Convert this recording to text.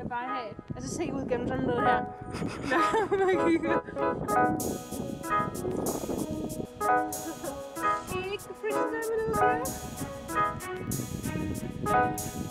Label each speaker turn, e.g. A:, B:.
A: bare have. Altså se ud gennem sådan noget her. Man kigger. Ikke for eksempel ud her.